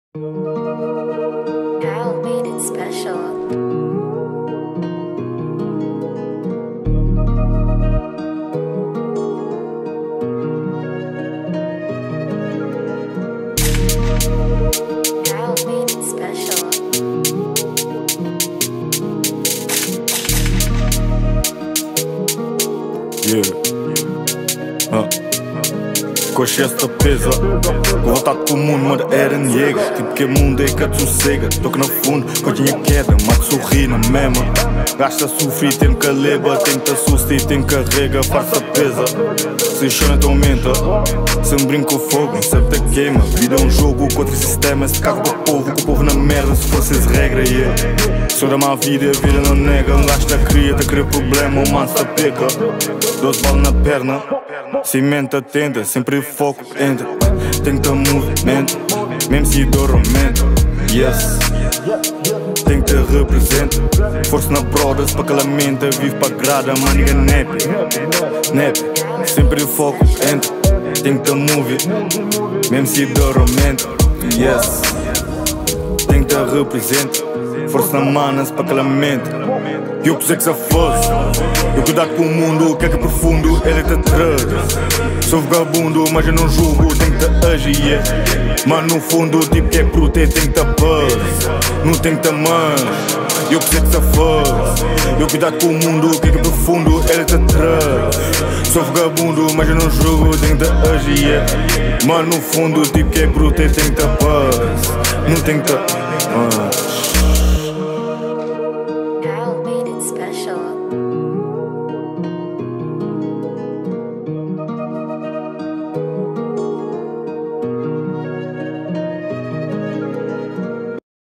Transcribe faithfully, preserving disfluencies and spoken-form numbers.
Al made it special. Al made it special. Yeah. Uh. Consciência pesa, com vontade com o mundo, mano, era nega. Tipo que mundo é que te sossega. Toco no fundo, com a minha queda, mas sorri na mesma. Gasta sofrer, tem que leva, tem que assustar, tem que carrega, farsa pesa. Se chora, então aumenta. Se me brinco com fogo, não sabe te queima. Vida é um jogo contra o sistema, se cago do povo, com o povo na merda, se fosse as regras, yeah. Sou da má vida, a vida não nega. Um gajo tá cria, tá cria problema, o mano se peca. Doze balas na perna. Cimento atenta, sempre foco, entra. Tem que ter movimento, mesmo se dormento. Yes, tem que ter representa. Força na brodas para que ela mente. Vive para grada, maniga nep. Nep, sempre foco, entra. Tem que ter movie, mesmo se dormento. Yes, tem que ter representa. Força na manas para que ela mente. Eu que sei que se fosse. Eu cuidado com o mundo, o que é que é profundo, ele te traz. Sou vagabundo, mas eu não julgo, tem que te agir, yeah. Mas no fundo, tipo que é proteger, tem que te paz. Não tem que te mais. Eu que sei que se fosse. Eu cuidado com o mundo, o que é que é profundo, ele te traz. Sou vagabundo, mas eu não julgo, tem que te agir, yeah. Mas no fundo, tipo que é proteger, tem que te paz. Não tem que te... Uh.